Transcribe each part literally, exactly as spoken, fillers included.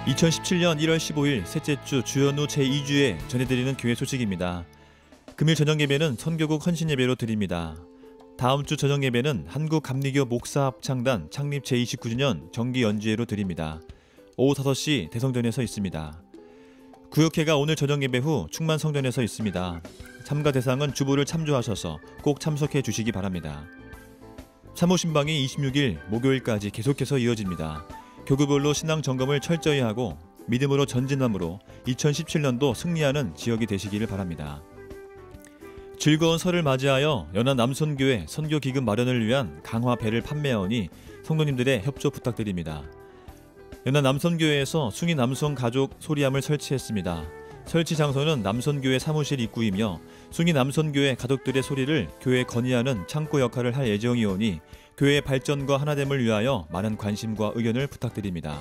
이천십칠년 일월 십오일 셋째 주 주연후 제이 주에 전해드리는 교회 소식입니다. 금일 저녁 예배는 선교국 헌신 예배로 드립니다. 다음 주 저녁 예배는 한국감리교 목사합창단 창립 제이십구 주년 정기 연주회로 드립니다. 오후 다섯 시 대성전에서 있습니다. 구역회가 오늘 저녁 예배 후 충만성전에서 있습니다. 참가 대상은 주보를 참조하셔서 꼭 참석해 주시기 바랍니다. 사모신방이 이십육일 목요일까지 계속해서 이어집니다. 교구별로 신앙 점검을 철저히 하고 믿음으로 전진함으로 이천십칠년도 승리하는 지역이 되시기를 바랍니다. 즐거운 설을 맞이하여 연안 남선교회 선교기금 마련을 위한 강화배를 판매하오니 성도님들의 협조 부탁드립니다. 연안 남선교회에서 숭인 남성 가족 소리함을 설치했습니다. 설치 장소는 남선교회 사무실 입구이며 숭인 남선교회 가족들의 소리를 교회에 건의하는 창고 역할을 할 예정이오니 교회의 발전과 하나됨을 위하여 많은 관심과 의견을 부탁드립니다.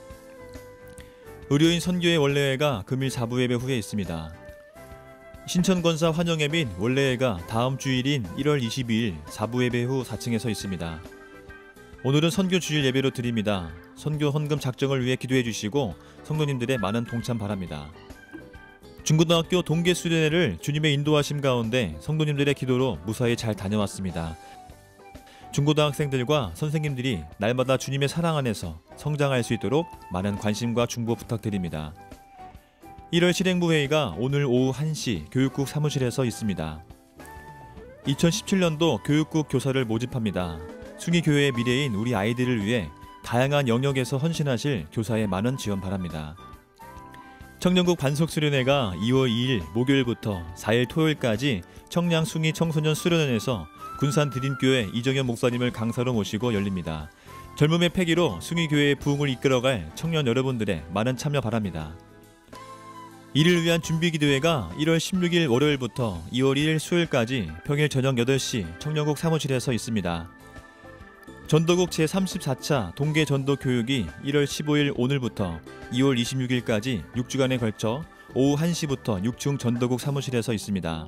의료인 선교회 원래회가 금일 사부 예배 후에 있습니다. 신천권사 환영회 및 원래회가 다음 주일인 일월 이십이일 사부 예배 후 사 층에서 있습니다. 오늘은 선교 주일 예배로 드립니다. 선교 헌금 작정을 위해 기도해 주시고 성도님들의 많은 동참 바랍니다. 중고등학교 동계 수련회를 주님의 인도하심 가운데 성도님들의 기도로 무사히 잘 다녀왔습니다. 중고등학생들과 선생님들이 날마다 주님의 사랑 안에서 성장할 수 있도록 많은 관심과 중보 부탁드립니다. 일월 실행부 회의가 오늘 오후 한 시 교육국 사무실에서 있습니다. 이천십칠년도 교육국 교사를 모집합니다. 숭이교회의 미래인 우리 아이들을 위해 다양한 영역에서 헌신하실 교사의 많은 지원 바랍니다. 청년국 반석수련회가 이월 이일 목요일부터 사일 토요일까지 청량 숭이 청소년 수련원에서 군산 드림교회 이정현 목사님을 강사로 모시고 열립니다. 젊음의 패기로 숭이교회의 부흥을 이끌어갈 청년 여러분들의 많은 참여 바랍니다. 이를 위한 준비기도회가 일월 십육일 월요일부터 이월 일일 수요일까지 평일 저녁 여덟 시 청년국 사무실에서 있습니다. 전도국 제삼십사차 동계전도 교육이 일월 십오일 오늘부터 이월 이십육일까지 육 주간에 걸쳐 오후 한 시부터 육 층 전도국 사무실에서 있습니다.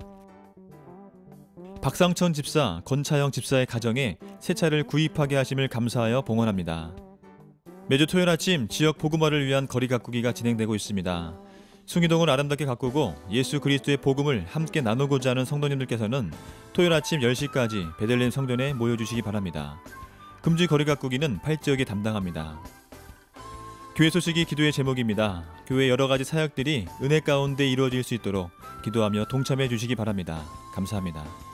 박상천 집사, 권차영 집사의 가정에 새 차를 구입하게 하심을 감사하여 봉헌합니다. 매주 토요일 아침 지역 복음화를 위한 거리 가꾸기가 진행되고 있습니다. 숭이동을 아름답게 가꾸고 예수 그리스도의 복음을 함께 나누고자 하는 성도님들께서는 토요일 아침 열 시까지 베들레헴 성전에 모여주시기 바랍니다. 금주 거리 가꾸기는 팔 지역이 담당합니다. 교회 소식이 기도의 제목입니다. 교회 여러가지 사역들이 은혜 가운데 이루어질 수 있도록 기도하며 동참해 주시기 바랍니다. 감사합니다.